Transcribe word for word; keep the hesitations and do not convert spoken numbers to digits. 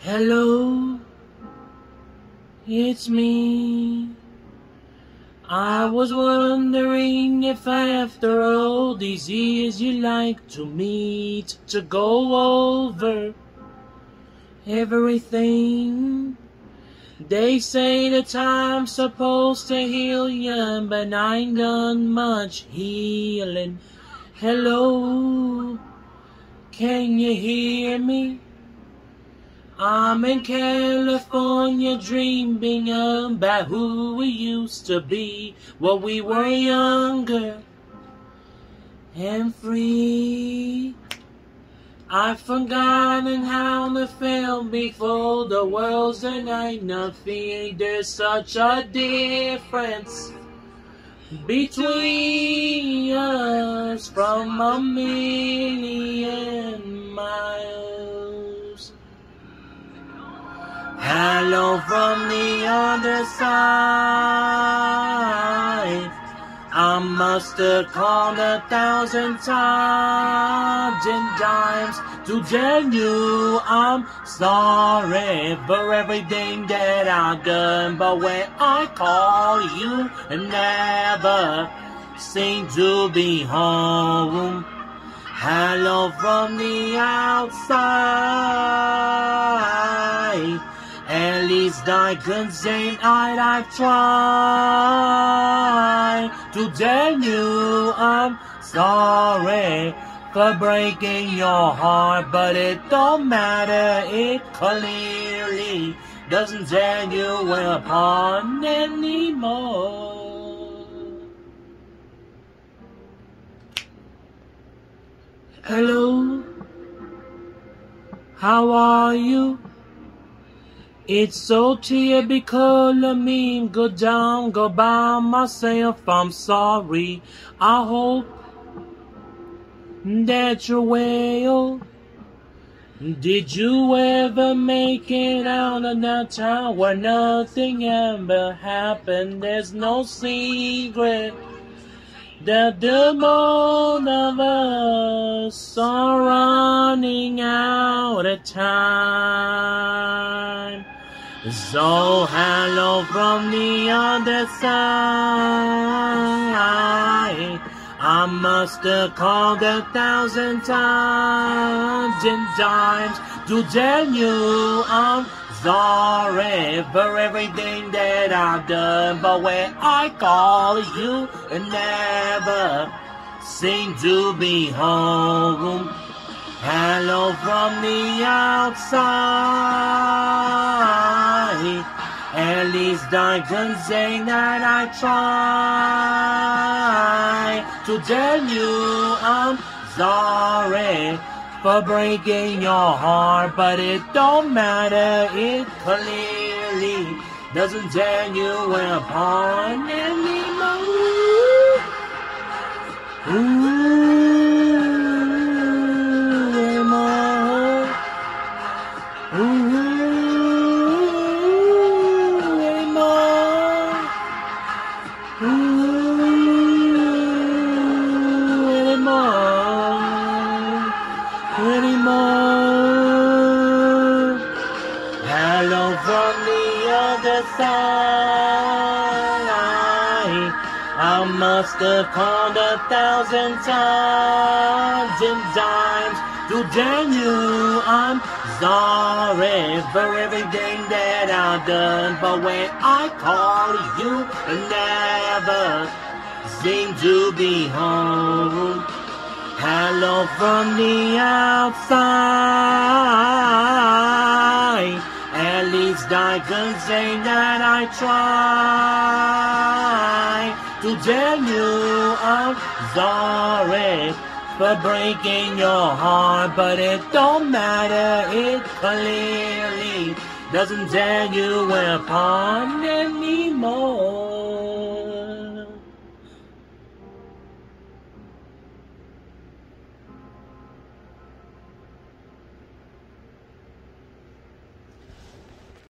Hello, it's me. I was wondering if after all these years you'd like to meet to go over everything. They say the time's supposed to heal ya, but I ain't done much healing. Hello, can you hear me? I'm in California dreaming about who we used to be when we were younger and free. I've forgotten how to feel before the world's a night. Nothing, there's such a difference between us from a million miles. Hello from the other side. I must have called a thousand times and times to tell you I'm sorry for everything that I've done. But when I call you, never seem to be home. Hello from the outside. At least I can say I've tried to tell you I'm sorry for breaking your heart, but it don't matter, it clearly doesn't tear you apart anymore. Hello, how are you? It's so typical of me, go down, go by myself, I'm sorry. I hope that you're well. Did you ever make it out of that town where nothing ever happened? There's no secret that the both of us are running out of time. So hello from the other side. I must have called a thousand times and times to tell you I'm sorry for everything that I've done. But when I call you, it never seem to be home. Hello from the outside. At least I can say that I tried to tell you I'm sorry for breaking your heart, but it don't matter, it clearly doesn't tear you apart anymore. Ooh. Anymore. Hello from the other side. I must have called a thousand times and times to tell you I'm sorry for everything that I've done. But when I call you, I never seem to be home. Hello from the outside. At least I can say that I tried to tell you I'm sorry for breaking your heart, but it don't matter, it clearly doesn't tear you apart anymore.